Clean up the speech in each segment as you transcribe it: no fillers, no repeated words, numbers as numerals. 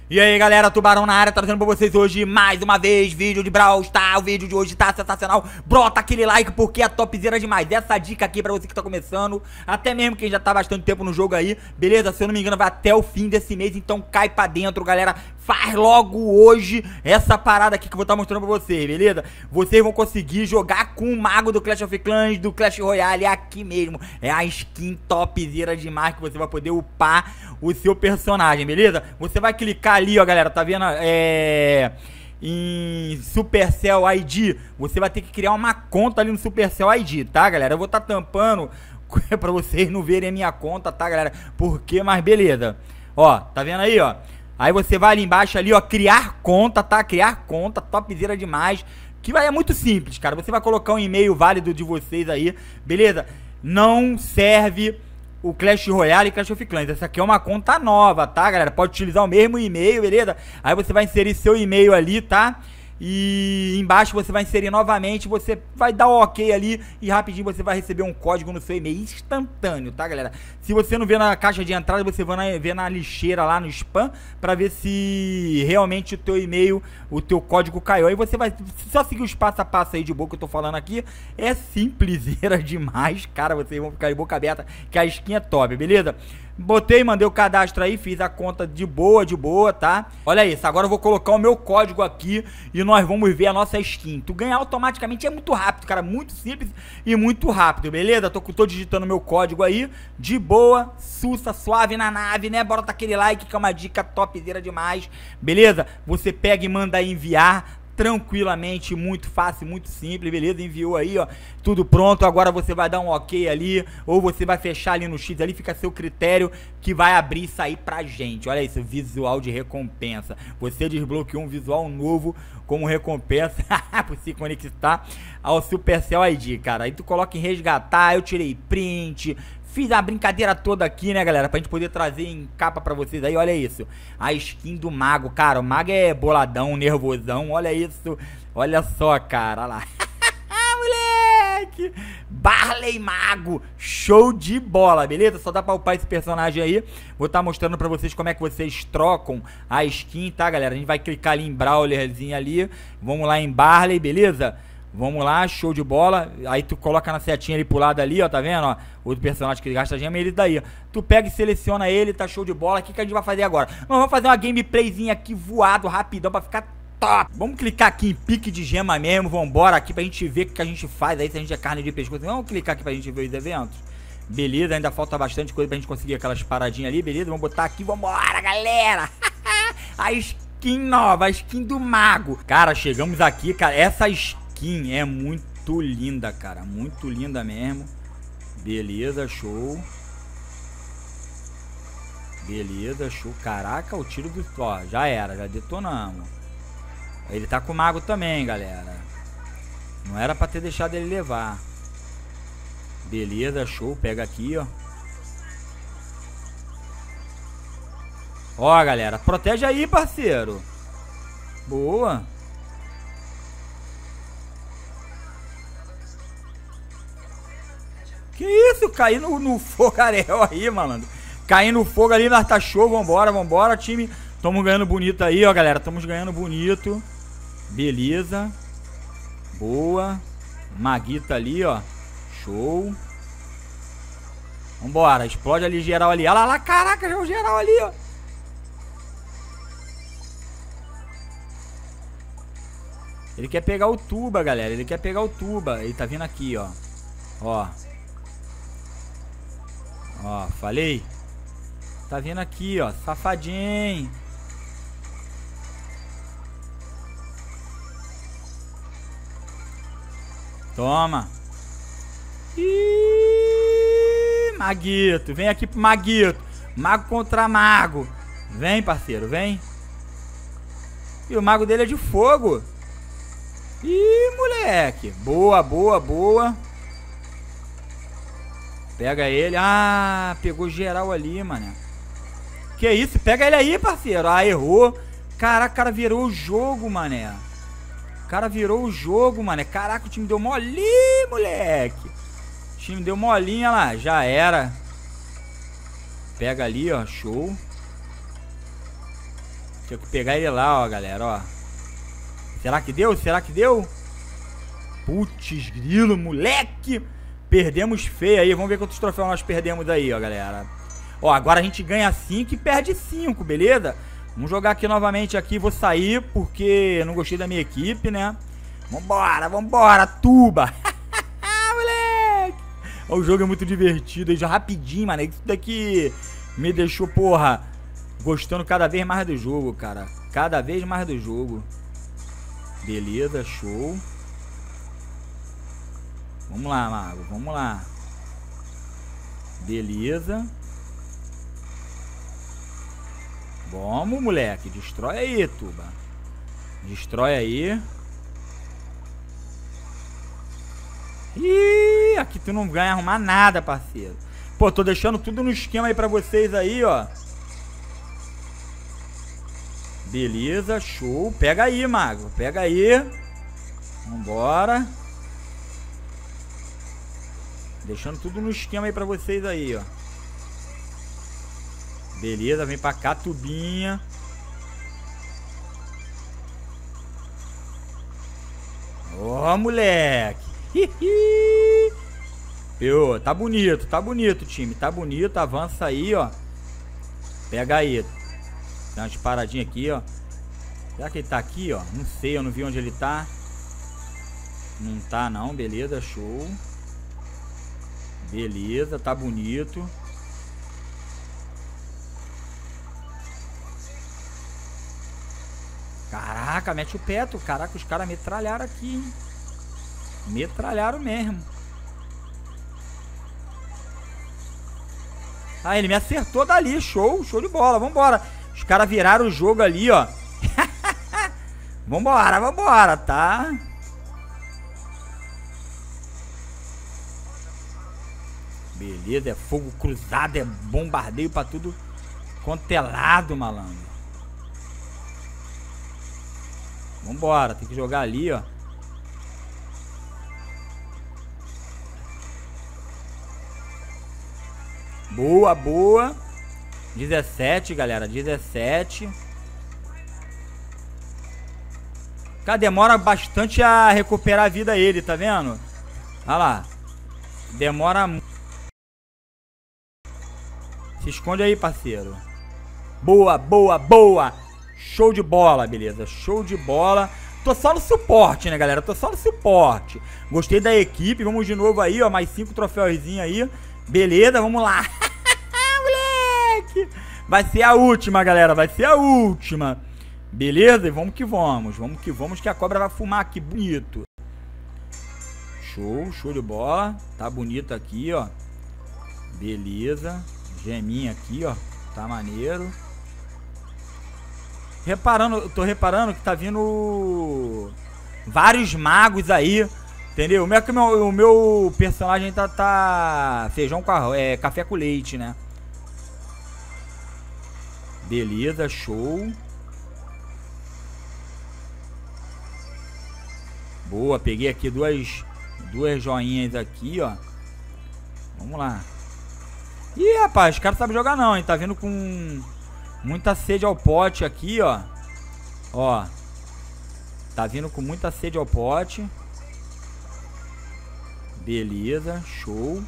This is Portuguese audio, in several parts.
E aí galera, Tubarão na área, trazendo pra vocês hoje mais uma vez vídeo de Brawl Stars. O vídeo de hoje tá sensacional. Brota aquele like porque é topzera demais. Essa dica aqui pra você que tá começando, até mesmo quem já tá há bastante tempo no jogo aí, beleza? Se eu não me engano vai até o fim desse mês, então cai pra dentro, galera. Faz logo hoje essa parada aqui que eu vou estar mostrando pra vocês, beleza? Vocês vão conseguir jogar com o mago do Clash of Clans, do Clash Royale aqui mesmo. É a skin topzera demais que você vai poder upar o seu personagem, beleza? Você vai clicar ali, ó, galera, tá vendo? Em Supercell ID, você vai ter que criar uma conta ali no Supercell ID, tá, galera? Eu vou estar tampando pra vocês não verem a minha conta, tá, galera? Porque, mas beleza. Ó, tá vendo aí, ó? Aí você vai ali embaixo ali, ó, criar conta, tá? Criar conta, topzera demais. Que é muito simples, cara. Você vai colocar um e-mail válido de vocês aí, beleza? Não serve o Clash Royale e Clash of Clans. Essa aqui é uma conta nova, tá, galera? Pode utilizar o mesmo e-mail, beleza? Aí você vai inserir seu e-mail ali, tá? E embaixo você vai inserir novamente, você vai dar o ok ali e rapidinho você vai receber um código no seu e-mail instantâneo, tá, galera? Se você não vê na caixa de entrada, você vai ver na lixeira lá no spam pra ver se realmente o teu e-mail, o teu código caiu. Aí você vai só seguir os passo a passo aí de boa que eu tô falando aqui. É simpleseira demais, cara, vocês vão ficar de boca aberta que a skin é top, beleza? Botei, mandei o cadastro aí, fiz a conta de boa, tá? Olha isso, agora eu vou colocar o meu código aqui e nós vamos ver a nossa skin. Tu ganhar automaticamente é muito rápido, cara, muito simples e muito rápido, beleza? Tô digitando meu código aí, de boa, sussa, suave na nave, né? Bora tá aquele like que é uma dica topzera demais, beleza? Você pega e manda aí enviar tranquilamente, muito fácil, muito simples, beleza? Enviou aí, ó, tudo pronto. Agora você vai dar um ok ali, ou você vai fechar ali no X, ali fica a seu critério, que vai abrir isso aí pra gente. Olha isso, visual de recompensa. Você desbloqueou um visual novo como recompensa por se conectar ao Supercell ID, cara. Aí tu coloca em resgatar, eu tirei print, fiz a brincadeira toda aqui, né, galera? Pra gente poder trazer em capa pra vocês aí, olha isso. A skin do mago, cara, o mago é boladão, nervosão, olha isso. Olha só, cara, olha lá. Moleque! Barley Mago, show de bola, beleza? Só dá pra upar esse personagem aí. Vou estar mostrando pra vocês como é que vocês trocam a skin, tá, galera? A gente vai clicar ali em Brawlerzinho ali. Vamos lá em Barley, beleza? Vamos lá, show de bola. Aí tu coloca na setinha ali pro lado ali, ó, tá vendo, ó? Outro personagem que gasta gema, ele daí, ó. Tu pega e seleciona ele, tá show de bola. O que a gente vai fazer agora? Nós vamos fazer uma gameplayzinha aqui voado, rapidão, pra ficar top. Vamos clicar aqui em pique de gema mesmo, vambora aqui pra gente ver o que a gente faz aí, se a gente é carne de pescoço. Vamos clicar aqui pra gente ver os eventos. Beleza, ainda falta bastante coisa pra gente conseguir aquelas paradinhas ali, beleza? Vamos botar aqui, vambora, galera. A skin nova, a skin do mago. Cara, chegamos aqui, cara, essa skin é muito linda, cara. Muito linda mesmo. Beleza, show. Beleza, show. Caraca, o tiro do... Ó, já era, já detonamos. Ele tá com o mago também, galera. Não era pra ter deixado ele levar. Beleza, show. Pega aqui, ó. Ó, galera. Protege aí, parceiro. Boa. Que isso? Cair no fogaréu aí, malandro. Cair no fogo ali, nós tá show. Vambora, vambora, time. Tamo ganhando bonito aí, ó, galera. Tamo ganhando bonito. Beleza. Boa. Maguita ali, ó. Show. Vambora. Explode ali geral ali. Olha lá, caraca, já o geral ali, ó. Ele quer pegar o tuba, galera. Ele quer pegar o tuba. Ele tá vindo aqui, ó. Ó. Ó, falei. Tá vindo aqui, ó. Safadinho. Toma. Ih, Maguito. Vem aqui pro Maguito. Mago contra mago. Vem, parceiro, vem. E o mago dele é de fogo. Ih, moleque. Boa, boa, boa. Pega ele. Ah, pegou geral ali, mano. Que isso? Pega ele aí, parceiro. Ah, errou. Caraca, o cara virou o jogo, mané. O cara virou o jogo, mané. Caraca, o time deu molinho, moleque. O time deu molinha lá. Já era. Pega ali, ó. Show. Tinha que pegar ele lá, ó, galera, ó. Será que deu? Será que deu? Putz, grilo, moleque. Perdemos feio aí. Vamos ver quantos troféus nós perdemos aí, ó, galera. Ó, agora a gente ganha 5 e perde 5, beleza? Vamos jogar aqui novamente aqui. Vou sair porque não gostei da minha equipe, né? Vambora, vambora, tuba. Moleque. Ó, o jogo é muito divertido. Já rapidinho, mano. Isso daqui me deixou, porra, gostando cada vez mais do jogo, cara. Cada vez mais do jogo. Beleza, show. Vamos lá, mago, vamos lá. Beleza. Vamos, moleque. Destrói aí, tuba. Destrói aí. Ih, aqui tu não ganha arrumar nada, parceiro. Pô, tô deixando tudo no esquema aí pra vocês aí, ó. Beleza, show. Pega aí, mago. Pega aí. Vambora. Deixando tudo no esquema aí pra vocês aí, ó. Beleza, vem pra cá, tubinha. Ó, moleque. Pô, tá bonito, time. Tá bonito, avança aí, ó. Pega aí. Dá umas paradinhas aqui, ó. Será que ele tá aqui, ó? Não sei, eu não vi onde ele tá. Não tá, não. Beleza, show. Beleza, tá bonito. Caraca, mete o pé, tu. Caraca, os caras metralharam aqui, hein? Metralharam mesmo. Ah, ele me acertou dali. Show, show de bola. Vambora. Os caras viraram o jogo ali, ó. Vambora, vambora, tá? Beleza, é fogo cruzado, é bombardeio pra tudo quanto é lado, malandro. Vambora, tem que jogar ali, ó. Boa, boa. 17, galera, 17. Cara, demora bastante a recuperar a vida ele, tá vendo? Olha lá. Demora muito. Se esconde aí, parceiro. Boa, boa, boa. Show de bola, beleza. Show de bola. Tô só no suporte, né, galera? Tô só no suporte. Gostei da equipe. Vamos de novo aí, ó. Mais 5 troféuzinhos aí. Beleza, vamos lá. Moleque. Vai ser a última, galera. Vai ser a última. Beleza? E vamos que vamos. Vamos que vamos, que a cobra vai fumar aqui. Bonito. Show, show de bola. Tá bonito aqui, ó. Beleza. Geminha aqui, ó. Tá maneiro. Tô reparando que tá vindo vários magos aí. Entendeu? O meu personagem tá feijão com café com leite, né? Beleza, show. Boa, peguei aqui duas joinhas aqui, ó. Vamos lá. Ih, rapaz, os caras sabem jogar não, hein? Tá vindo com muita sede ao pote aqui, ó. Ó. Tá vindo com muita sede ao pote. Beleza, show.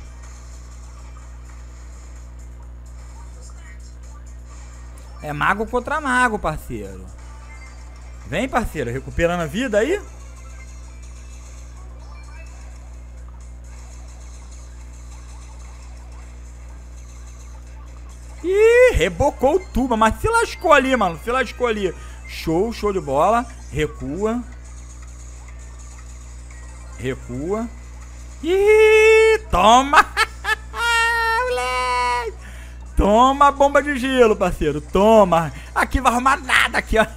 É mago contra mago, parceiro. Vem, parceiro, recuperando a vida aí. Ih, rebocou o tuba, mas se lascou ali, mano. Se lascou ali. Show, show de bola. Recua. Recua. Ih, toma. Moleque. Toma a bomba de gelo, parceiro. Toma. Aqui vai arrumar nada aqui, ó.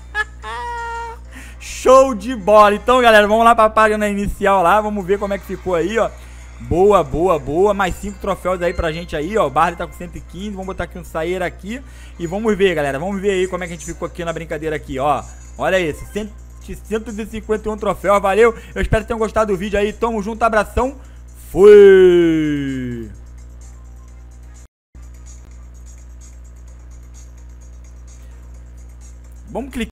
Show de bola. Então, galera, vamos lá pra página inicial lá. Vamos ver como é que ficou aí, ó. Boa, boa, boa. Mais 5 troféus aí pra gente aí, ó. O Barley tá com 115. Vamos botar aqui um saíra aqui. E vamos ver, galera. Vamos ver aí como é que a gente ficou aqui na brincadeira aqui, ó. Olha isso. 151 troféus. Valeu. Eu espero que tenham gostado do vídeo aí. Tamo junto. Abração. Fui. Vamos clicar